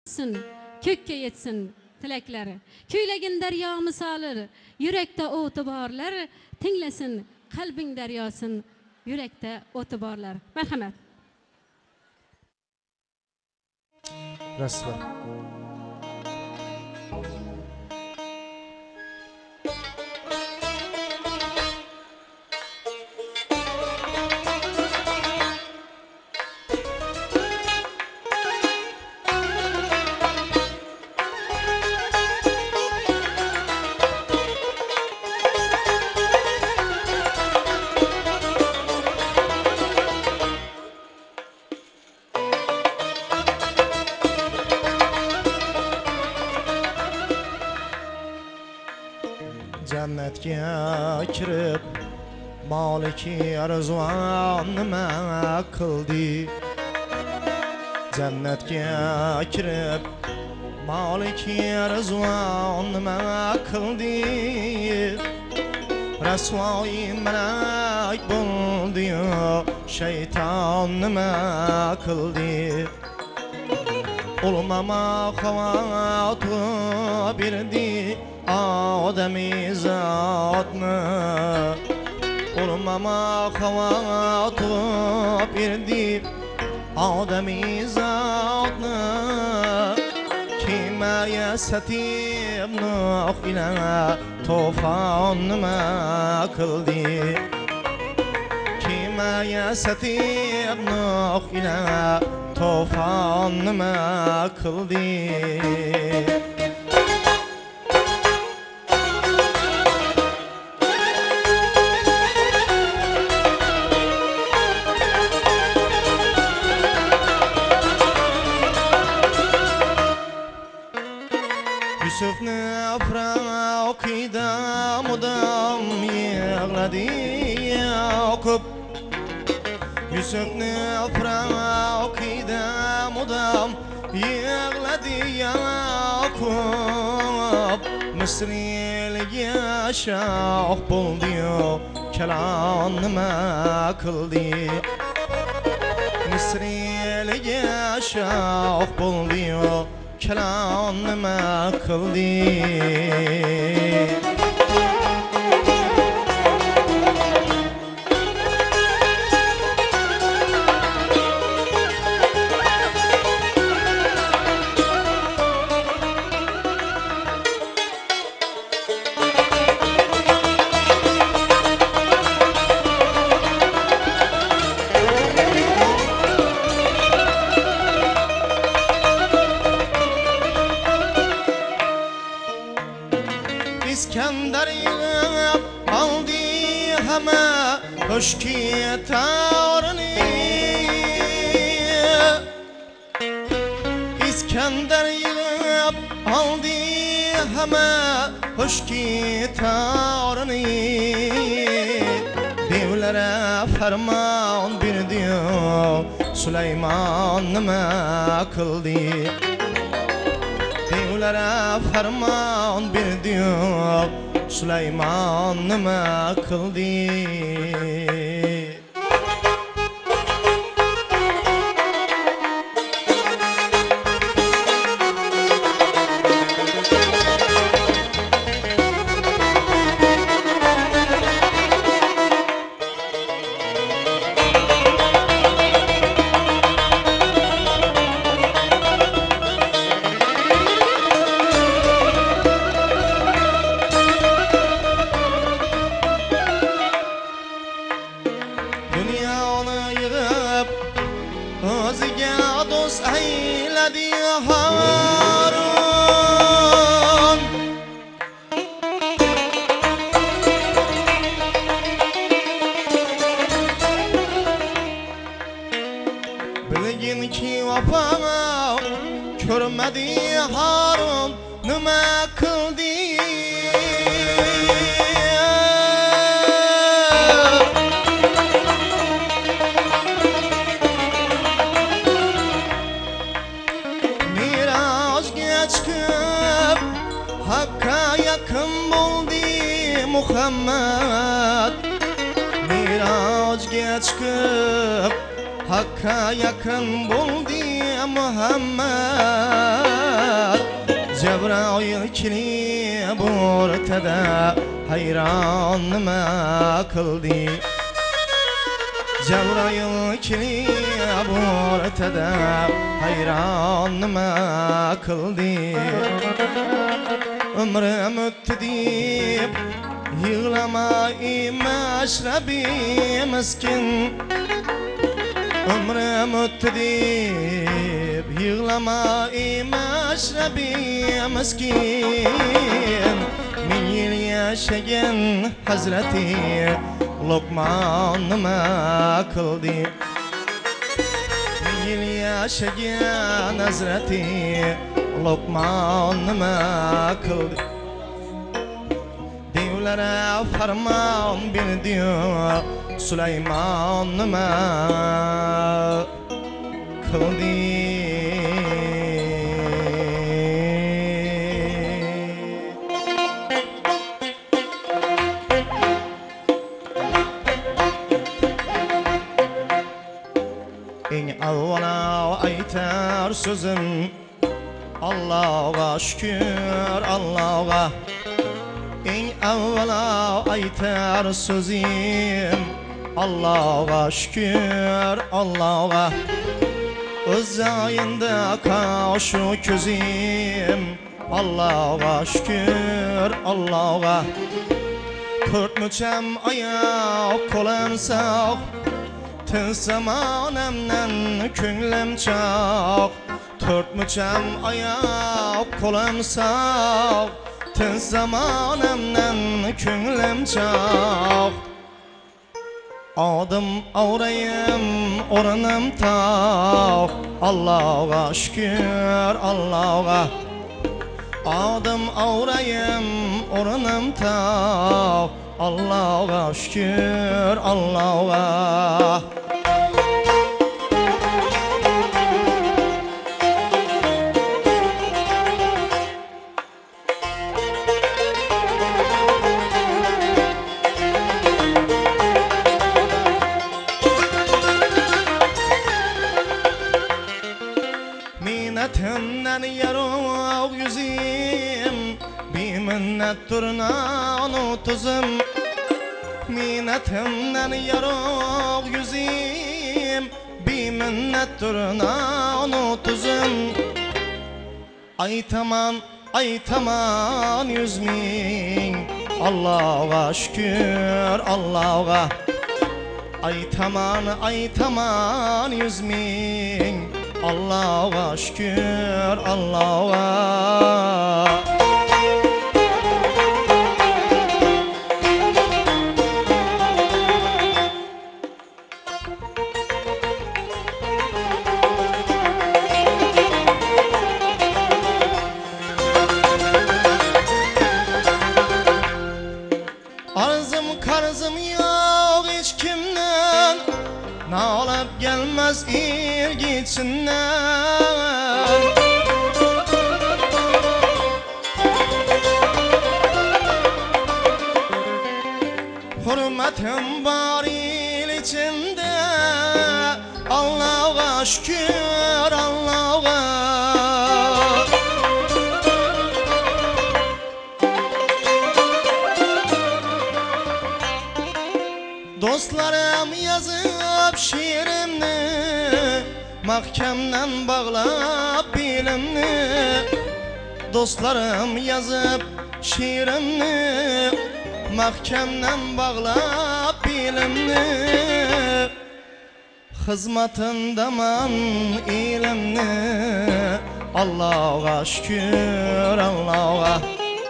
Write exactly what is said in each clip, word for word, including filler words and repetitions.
kökke yetsin tilekleri. Küylegen derya misalı, yürekte otu barlar, tinglesin kalbin deryasın, yürekte otu barlar. Merhamet. Rasva. Cennetke kirib Maliki Rizvan nima qildi Cennetke kirib Maliki Rizvan nima qildi Rasvoyi melek bo'ldi shayton nima qildi Ulmama xavatu birdi Ademi zatını Olmama xavatu birdi Ademi zatını Kime yesetim nuhine Tufan nima qildi Kime yesetim nuhine Tufan nima qildi Yusuf'ni Fraukida mudam yig'ladi Yakob Yusuf'ni Fraukida mudam yig'ladi Yakob Misriyelga shoh bo'ldi kalon nima qildi Misriyelga shoh bo'ldi kalon nima qildi İskender yılıp aldı heme hoşki tavrını İskender yılıp aldı heme hoşki tavrını Devlere ferman bir diyor Süleyman nima qildi Devlere ferman bir diyor Süleyman nima qildi Harun Bilgin ki vapa Körmedi Harun nima qildi Hakka yakın buldu Muhammed Miracga chiqib Hakka yakın buldu Muhammed Cebrail kelib o'rtada hayron nima qildi Cebrail kelib o'rtada hayron nima qildi Umrim o'tdi deb yig'lama mashrabi miskin Umrim o'tdi deb yig'lama mashrabi miskin Min yil yashagan hazrati Luqman nima qildi Min yil yashagan hazrati Luqman nima qildi Devlere farmon berdi Sulaymon nima qildi Eng avvalo aytar sözüm Allah'a şükür Allah'a Eng avvalo aytar sözüm Allah'a şükür Allah'a Öz ayında kaşı közüm Allah'a şükür Allah'a Kurt müçem ayak kolum sağ Tın zamanımdan könglim çok Tört müçem ayak kolum sağ Tın zamanımdan könglim çok Adım ağrayım oranım tağ Allah'a şükür Allah'a Adım ağrayım oranım tağ Allah'a şükür Allah'a Minnetimden yarok yüzüm Bir minnettir nanu tuzum Minnetimden yarok yüzüm Bir minnettir nanu tuzum Aytaman aytaman yüz min Allah'a şükür Allah'a Aytaman aytaman yüz min Allah'a şükür Allah'a Arzım karzım yok hiç kimden Nağılıp gelmez ilgisinden Hürmetim var il içinde Allah'a şükür Allah'a Dostlarım yazıp şiirimni Mahkemden bağlap bilimni Dostlarım yazıp şiirimni Mahkemden bağlap bilimni Hizmetindeman ilimni Allah'a şükür Allah'a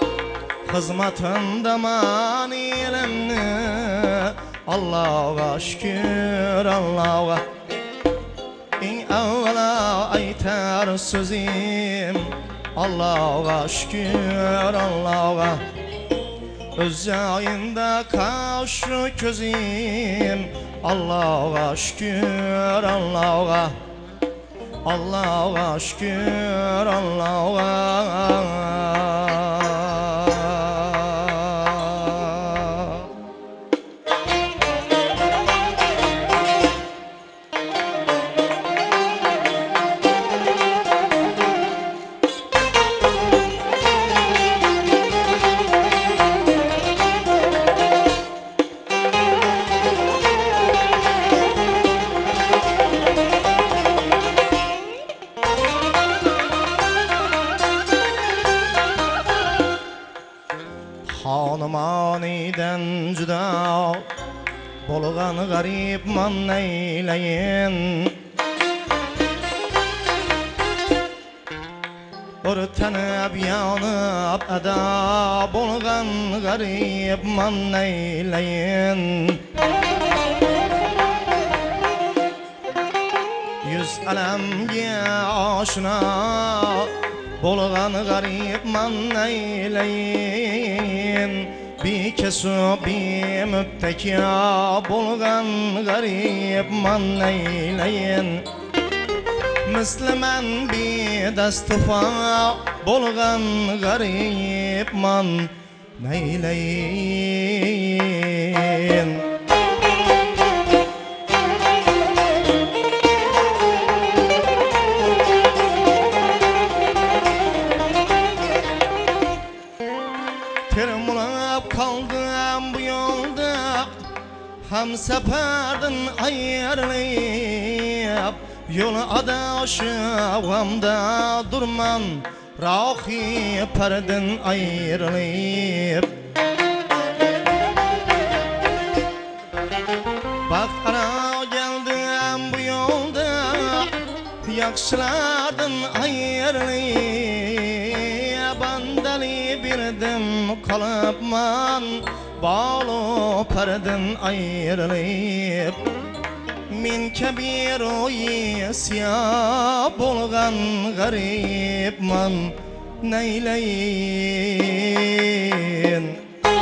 Hizmetindeman ilimni Allah'a şükür Allah'a En evvela aytar sözüm Allah'a şükür Allah'a Öz ayında kaşı közüm Allah'a şükür Allah'a Allah'a şükür Allah'a caniden cüda bolgan garip man neyleyin Örtenip yanıp eda bolgan garip man neyleyin Yüz alemge aşina bolgan garip man neyleyin Bir kesu bir müttekia bolgan garip man neyleyin Müslüman bir destufa bolgan garip man neyleyin Termulap kaldım bu yolda Hem seferden ayrılıp Yolu adaşığımda durman Rahi perden ayrılıp Bak ara geldim bu yolda Yakşılardan ayrılıp Bandali birdim kalıpman Bağlı perden ayrılıp Min kebir o yesya bolgan garip man neyleyin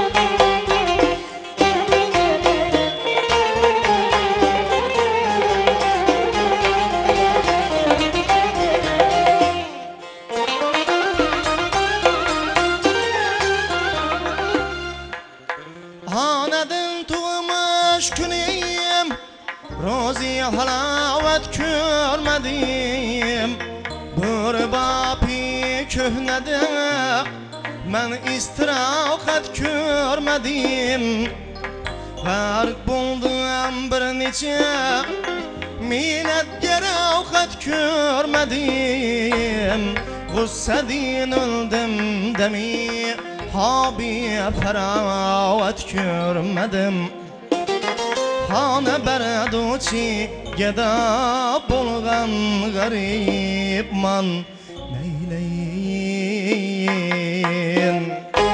Hanedin tuğmuş güneyim Rozi halavet görmedim Bir bapi köhnede Men istirahat görmedim Gark buldum bir nice Millet gerauhat görmedim Gussedin öldüm demi Habi feravet görmedim Hane berduçi geda bolgan garip man neyleyin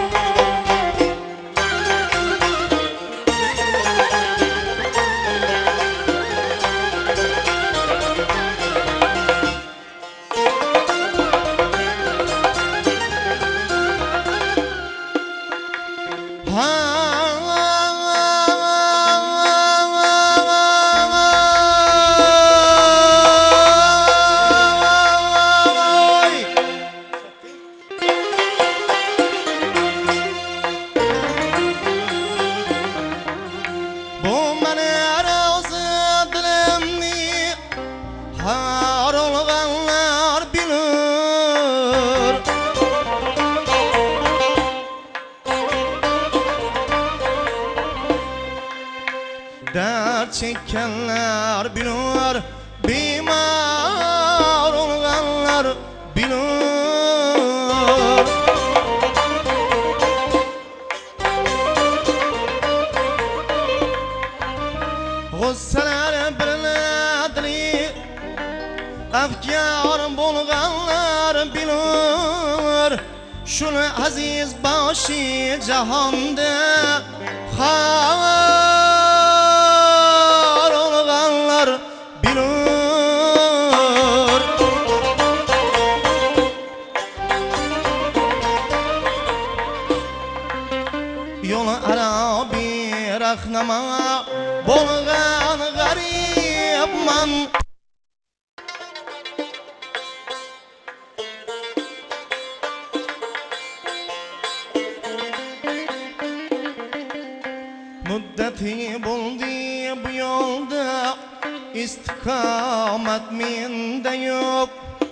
Dert çekenler bilir, bimar olanlar bilir. Gusseler bilinadri, efkar bolganlar bilir. Şunu aziz başı cahanda har olanlar bilir. Yolu Arabi rahnama bolgan garip man. Muddeti buldu bu yolda, istikamet mende yok.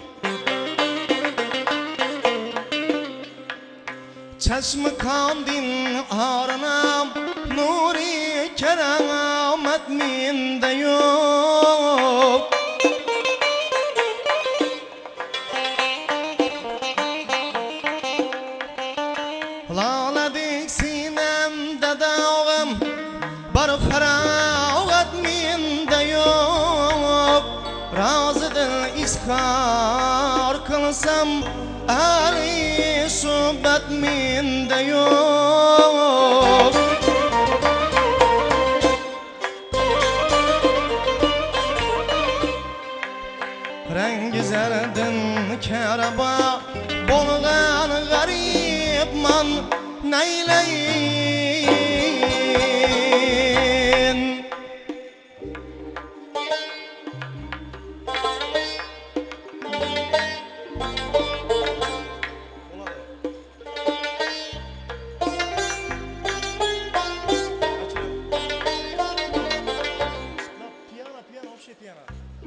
Çeşmi kandin arınam, nuri keramet mende yok. Laladik sinemde teskar kılsam Ali sohbet mende yok. Rengi zerdin keraba bolgan garip man neyleyin. Piyano, piyano, вообще piyano.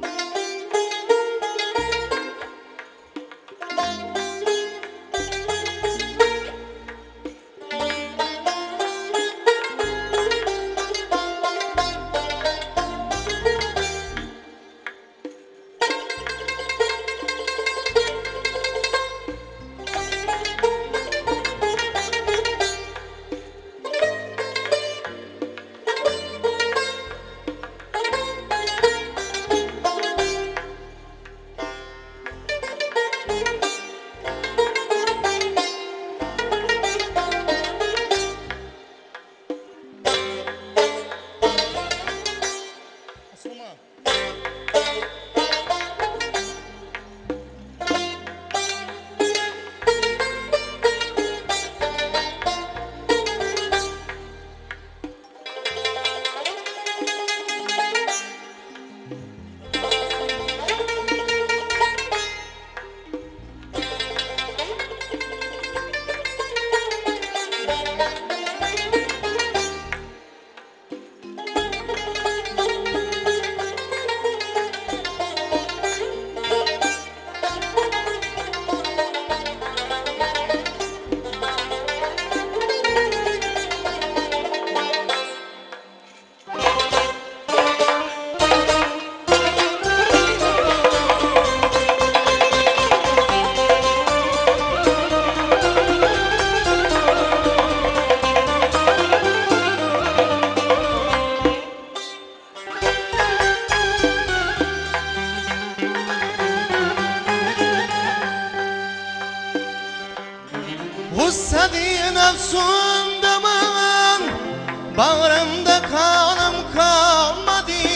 Gussedi nefsumdaman bağrımda kanım kalmadı.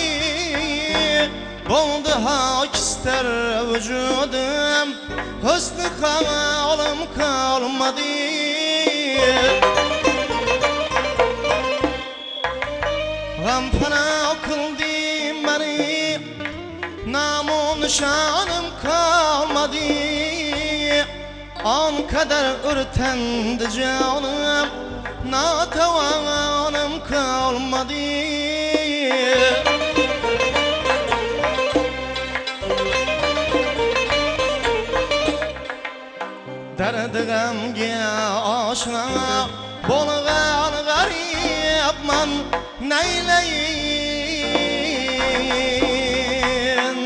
Boldu hak ister vücudum, hüsnü halim kalmadı. Gam fena kıldı beni, namun şanım kalmadı. An kadar ürtendi canım, natavanım kalmadı. Derdi gamge aşna bolgan garip man neyleyin.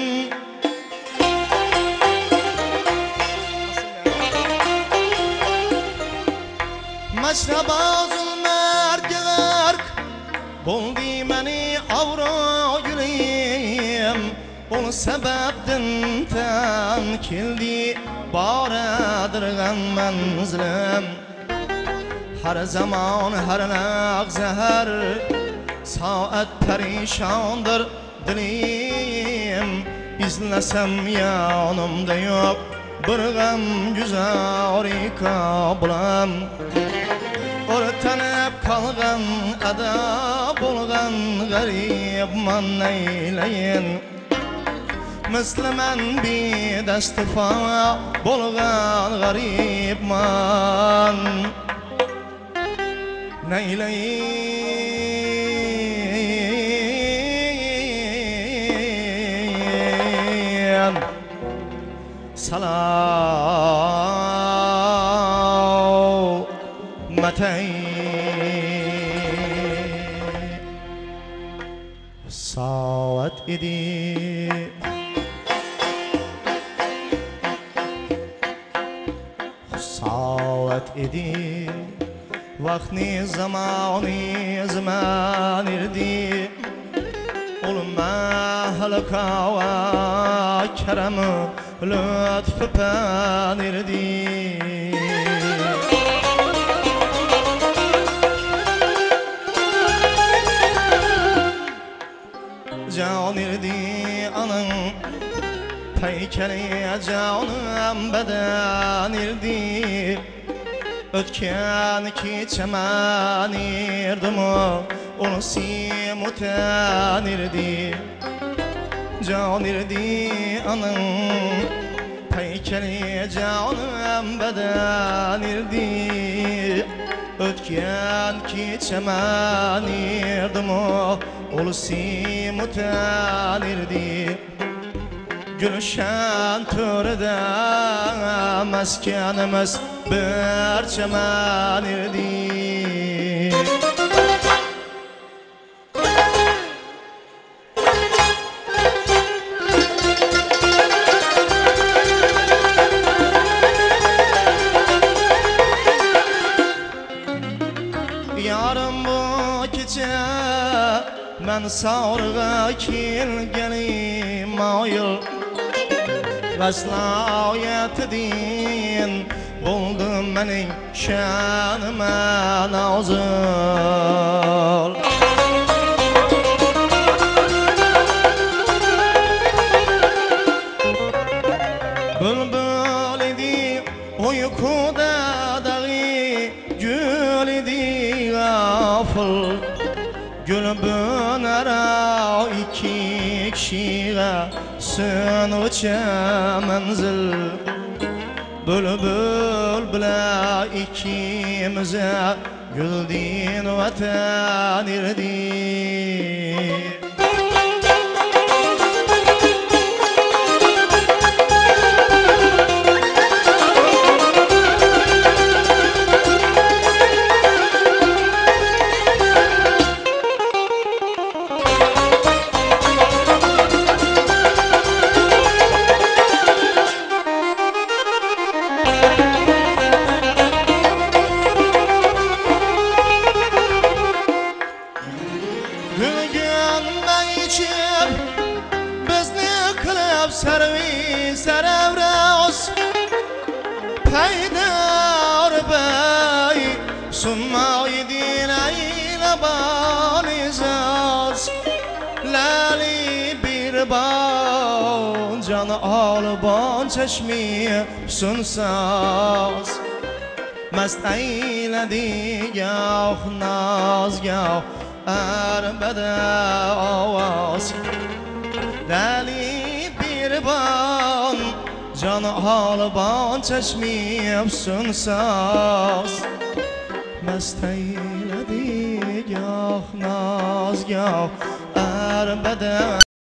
Meşraba zulmerge gark boldi meni avro yüreğim. Ol sebepten tan kildi baradirgan manzilim. Her zaman her naq zahar saat perişandır dilim. İzlesem yanımda yok bir gam güzari kablam. Ortanıp kalgan ada bolgan garip man neyleyin. Müslüman bir destifa bolgan garip man neyleyin. Salameteyn saat idi saat idi vaqtni zamoni zaman irdi. Olma halka kerem lütfü penirdi canirdi anın peykeli canım bedenirdi ötken ki çemenirdim onu simutenirdi canirdi anın peykeli canım bedenirdi ötken ki çemenirdim onu simutenirdi Gülşen törede meskenimiz bir çemenirdi Yarın bu gece ben sağırga kilgelim ayıl Veslayet din buldum benim şanıma nazıl Bülbül idi uykuda dağı gül idi gafıl Gülbün ara iki kişiye sönüçe menzil Bülbül bile ikimize güldin vatanirdi Servi serevras Peydar bey Sunmayı dileyle banizaz Lali bir ban Canı alban çeşmi sunsaz Mest eyledi gah naz gah erbede avaz Lali ban Canı alban çeşmi sunsaz Mest eyledi gah naz gah erbede